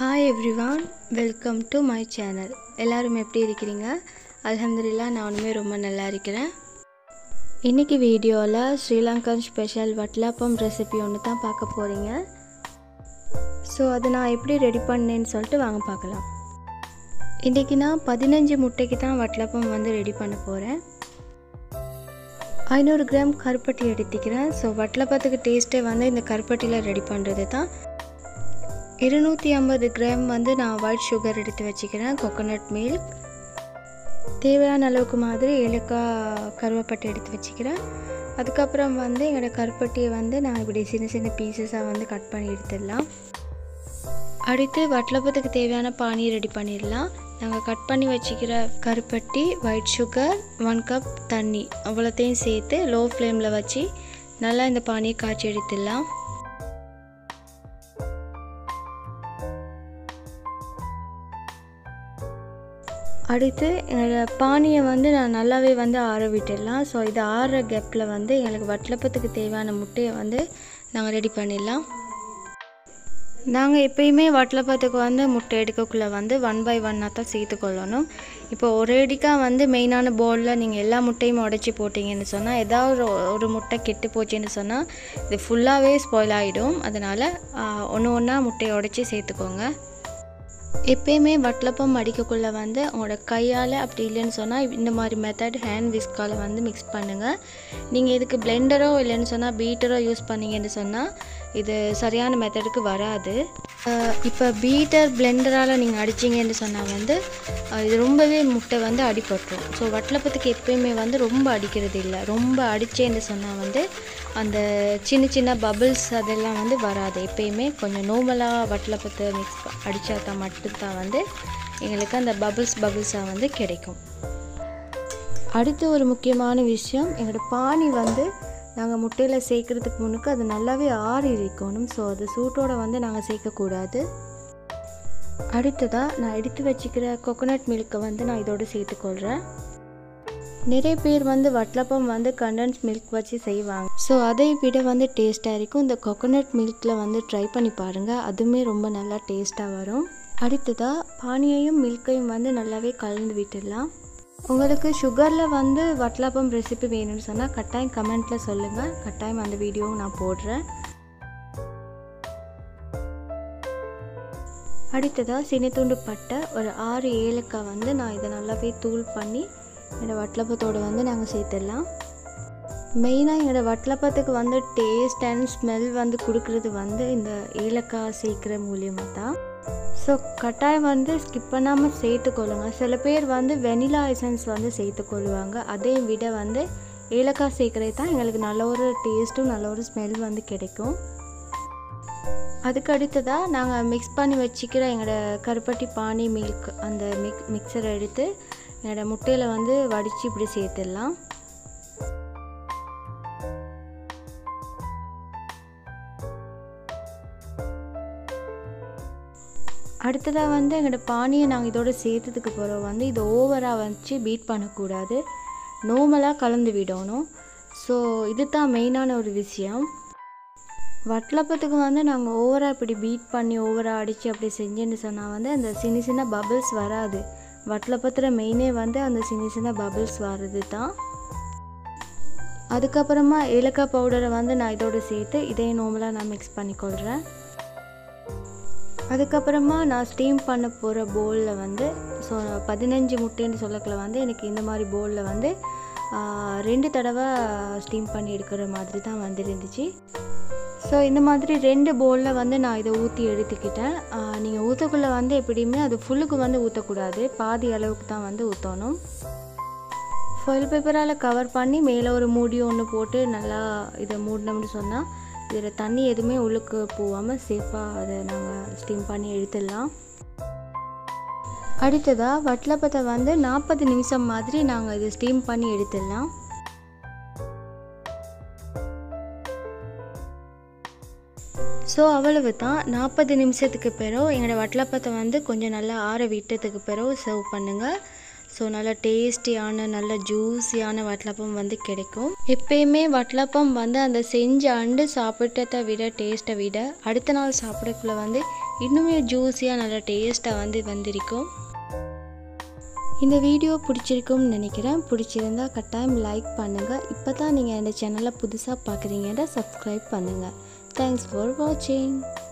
Hi everyone, welcome to my channel. எல்லாரும் எப்படி இருக்கீங்க? அல்ஹம்துலில்லாஹ் நானுமே ரொம்ப நல்லா இருக்கேன். இன்னைக்கு வீடியோல ஸ்ரீலங்கன் ஸ்பெஷல் வட்டலப்பம் ரெசிபி ஒன்னு தான் பார்க்க போறீங்க. சோ அதை நான் எப்படி ரெடி பண்ணேன்னு சொல்லிட்டு வாங்க பார்க்கலாம். இன்னைக்கு நான் 15 முட்டைக்கு தான் வட்டலப்பம் வந்து ரெடி பண்ண போறேன். 500 கிராம் கருப்பட்டி எடுத்துக்கிறேன். சோ வட்டலப்பத்துக்கு டேஸ்டே வந்து இந்த கருப்பட்டில ரெடி பண்றது தான். 250 கிராம் வந்து நான் ஒயிட் சுகர் எடுத்து வச்சுக்கிறேன். கோகோனட் மில்க் தேவையான அளவுக்கு மாதிரி ஏலக்காய் கருவேப்பட்டை எடுத்து வச்சுக்கிறேன். அதுக்கப்புறம் வந்து எங்களோட கருப்பட்டியை வந்து நான் இப்படி சின்ன சின்ன பீசஸாக வந்து கட் பண்ணி எடுத்துடலாம். அடுத்து வட்டலப்பத்துக்கு தேவையான பானி ரெடி பண்ணிடலாம். நாங்கள் கட் பண்ணி வச்சுக்கிற கருப்பட்டி, ஒயிட் சுகர், 1 கப் தண்ணி அவ்வளோத்தையும் சேர்த்து லோ ஃப்ளேமில் வச்சு நல்லா இந்த பானியை காய்ச்சி எடுத்துடலாம். அடுத்து பானியை வந்து நான் நல்லாவே வந்து ஆற விட்டுடலாம். ஸோ இது ஆறுற கேப்பில் வந்து எங்களுக்கு வட்டலப்பத்துக்கு தேவையான முட்டையை வந்து நாங்கள் ரெடி பண்ணிடலாம். நாங்கள் எப்பயுமே வட்டலப்பத்துக்கு வந்து முட்டை எடுக்கக்குள்ளே வந்து 1 by 1 தான் சேர்த்துக்கொள்ளணும். இப்போ ஒரேடிக்காக வந்து மெயினான பவுலில் நீங்கள் எல்லா முட்டையும் உடச்சி போட்டிங்கன்னு சொன்னால் ஏதாவது ஒரு முட்டை கெட்டு போச்சுன்னு சொன்னால் இது ஃபுல்லாகவே ஸ்பாயில் ஆகிடும். அதனால் ஒன்று ஒன்றா முட்டையை உடச்சி சேர்த்துக்கோங்க. எப்பயுமே வட்டலப்பம் அடிக்கக்குள்ளே வந்து உங்களோட கையால் அப்படி இல்லைன்னு சொன்னால் இந்த மாதிரி மெத்தட் ஹேண்ட் விஸ்கால் வந்து மிக்ஸ் பண்ணுங்கள். நீங்கள் இதுக்கு பிளெண்டரோ இல்லைன்னு சொன்னால் பீட்டரோ யூஸ் பண்ணிங்கன்னு சொன்னால் இது சரியான மெத்தடுக்கு வராது. இப்போ பீட்டர் பிளெண்டரால் நீங்கள் அடிச்சிங்கன்னு சொன்னால் வந்து இது ரொம்பவே முட்டை வந்து அடிபட்டுரும். ஸோ வட்டலப்பத்துக்கு எப்பயுமே வந்து ரொம்ப அடிக்கிறது இல்லை. ரொம்ப அடித்தேன்னு சொன்னால் வந்து அந்த சின்ன சின்ன பபிள்ஸ் அதெல்லாம் வந்து வராது. எப்பயுமே கொஞ்சம் நார்மலாக வட்டலப்பத்தை மிக்ஸ் அடித்தா தான் மட்டும்தான் வந்து எங்களுக்கு அந்த பபிள்ஸாக வந்து கிடைக்கும். அடுத்து ஒரு முக்கியமான விஷயம், எங்களோட பானி வந்து நாங்கள் முட்டையில் சேர்க்குறதுக்கு முன்னுக்கு அது நல்லாவே ஆறி இருக்கணும். ஸோ அது சூட்டோடு வந்து நாங்கள் சேர்க்கக்கூடாது. அடுத்ததாக நான் எடுத்து வச்சுக்கிற கோகோனட் மில்க்கை வந்து நான் இதோடு சேர்த்துக்கொள்கிறேன். நிறைய பேர் வந்து வட்டலப்பம் வந்து கண்டென்ஸ் மில்க் வச்சு செய்வாங்க. ஸோ அதை விட வந்து டேஸ்ட்டாக இருக்கும். இந்த கோகோனட் மில்கில் வந்து ட்ரை பண்ணி பாருங்கள், அதுவுமே ரொம்ப நல்லா டேஸ்ட்டாக வரும். அடுத்ததாக பானியையும் மில்கையும் வந்து நல்லாவே கலந்து விட்டுடலாம். உங்களுக்கு சுகரில் வந்து வட்டலப்பம் ரெசிபி வேணும்னு சொன்னால் கட்டாயம் கமெண்ட்டில் சொல்லுங்கள். கட்டாயம் அந்த வீடியோவும் நான் போடுறேன். அடுத்ததாக சின்னத்துண்டு பட்டை, ஒரு 6 ஏலக்காய் வந்து நான் இதை நல்லாவே தூள் பண்ணி என்னோடய வட்டலப்பத்தோடு வந்து நாங்கள் சேர்த்துடலாம். மெயினாக என்னோடய வட்டலப்பத்துக்கு வந்து டேஸ்ட் அண்ட் ஸ்மெல் வந்து கொடுக்குறது வந்து இந்த ஏலக்காய் சேர்க்குற மூலியமாக தான். ஸோ கட்டாயம் வந்து ஸ்கிப் பண்ணாமல் சேர்த்துக்கொள்ளுங்க. சில பேர் வந்து வெனிலா எசன்ஸ் வந்து சேர்த்துக்கொள்ளுவாங்க. அதை விட வந்து ஏலக்காய் சேர்க்குறது தான் எங்களுக்கு நல்ல ஒரு டேஸ்ட்டும் நல்ல ஒரு ஸ்மெல் வந்து கிடைக்கும். அதுக்கு அடுத்ததாக நாங்கள் மிக்ஸ் பண்ணி வச்சுக்கிற எங்களோட கருப்பட்டி பானி மில்க் அந்த மிக்சரை எடுத்து என்னோடய முட்டையில் வந்து வடித்து இப்படி சேர்த்துடலாம். அடுத்ததாக வந்து எங்களோட பானியை நாங்கள் இதோடு சேர்த்ததுக்கு பிறகு வந்து இது ஓவராக வச்சு பீட் பண்ணக்கூடாது, நார்மலாக கலந்து விடணும். ஸோ இது தான் மெயினான ஒரு விஷயம். வட்டலப்பத்துக்கு வந்து நாங்கள் ஓவராக இப்படி பீட் பண்ணி ஓவராக அடித்து அப்படி செஞ்சேன்னு சொன்னால் வந்து அந்த சின்ன சின்ன பபிள்ஸ் வராது. வட்டலப்பத்தில் மெயினே வந்து அந்த சின்ன சின்ன பபிள்ஸ் வர்றது தான். அதுக்கப்புறமா ஏலக்காய் பவுடரை வந்து நான் இதோடு சேர்த்து இதையும் நார்மலாக நான் மிக்ஸ் பண்ணிக்கொள்கிறேன். அதுக்கப்புறமா நான் ஸ்டீம் பண்ண போகிற பவுலில் வந்து ஸோ 15 முட்டைன்னு சொல்லக்குள்ள வந்து எனக்கு இந்த மாதிரி பவுலில் வந்து 2 தடவை ஸ்டீம் பண்ணி எடுக்கிற மாதிரி தான் வந்துருந்துச்சு. ஸோ இந்த மாதிரி 2 பவுலில் வந்து நான் இதை ஊற்றி எடுத்துக்கிட்டேன். நீங்கள் ஊற்றக்குள்ளே வந்து எப்படியுமே அது ஃபுல்லுக்கு வந்து ஊற்றக்கூடாது, பாதி அளவுக்கு தான் வந்து ஊற்றணும். ஃபாயில் பேப்பரால் கவர் பண்ணி மேலே ஒரு மூடி ஒன்று போட்டு நல்லா இதை மூடினோம்னு சொன்னால் இதில் தண்ணி எதுவுமே உள்ளுக்கு போகாமல் சேஃபாக அதை நாங்கள் ஸ்டீம் பண்ணி எடுத்துடலாம். அடுத்ததாக வட்டலப்பத்தை வந்து 40 நிமிஷம் மாதிரி நாங்கள் இதை ஸ்டீம் பண்ணி எடுத்துடலாம். ஸோ அவ்வளவு தான். 40 நிமிஷத்துக்கு பிறகு எங்களோட வட்டலப்பத்தை வந்து கொஞ்சம் நல்லா ஆற விட்டதுக்கு பிறகு சர்வ் பண்ணுங்கள். ஸோ நல்லா டேஸ்டியான நல்ல ஜூஸியான வட்டலப்பம் வந்து கிடைக்கும். எப்பயுமே வட்டலப்பம் வந்து அந்த செஞ்ச அண்டு சாப்பிட்டதை விட டேஸ்ட்டை விட அடுத்த நாள் சாப்பிடக்குள்ள வந்து இன்னுமே ஜூஸியாக நல்லா டேஸ்ட்டாக வந்து வந்திருக்கும். இந்த வீடியோ பிடிச்சிருக்கும்னு நினைக்கிறேன். பிடிச்சிருந்தா கட்டாயம் லைக் பண்ணுங்கள். இப்போ தான் நீங்கள் இந்த சேனலை புதுசாக பார்க்குறீங்கன்னா சப்ஸ்கிரைப் பண்ணுங்கள். தேங்க்ஸ் ஃபார் வாட்சிங்.